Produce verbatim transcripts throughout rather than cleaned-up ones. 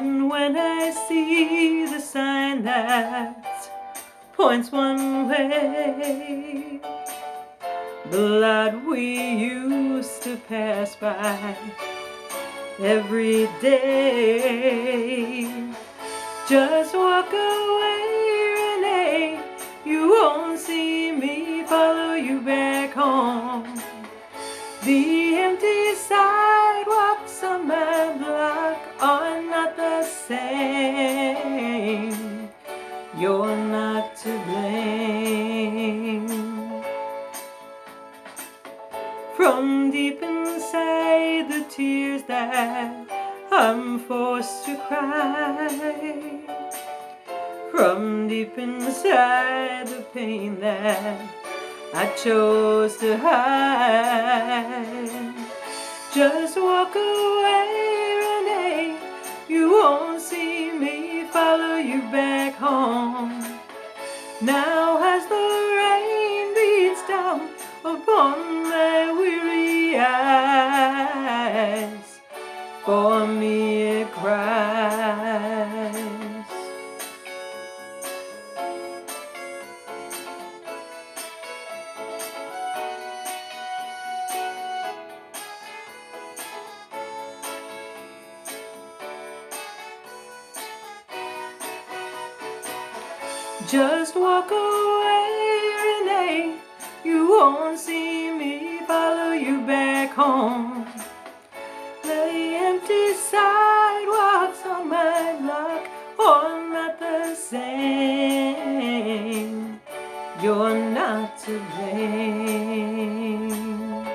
And when I see the sign that points one way, the light we used to pass by every day, just walk away, Renee. You won't see me follow you back home. The empty sidewalks on my block are not the same. You're not to blame. From deep inside the tears that I'm forced to cry, from deep inside the pain that I chose to hide, just walk away, Renee. You won't see me follow you back home. Now as the rain beats down upon my weary eyes, for me it cries. Just walk away, Renee. You won't see me follow you back home. The empty sidewalks on my block are not the same. You're not to blame.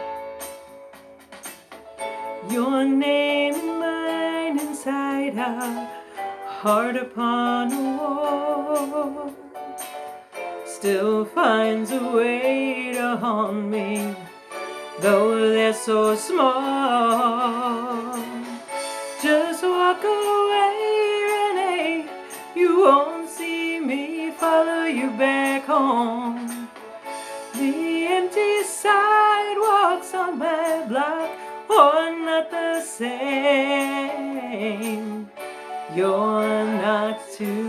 Your name and mine inside our heart upon a wall still finds a way to haunt me, though they're so small. Just walk away, Renee. You won't see me follow you back home. The empty sidewalks on my block are not the same. You're not to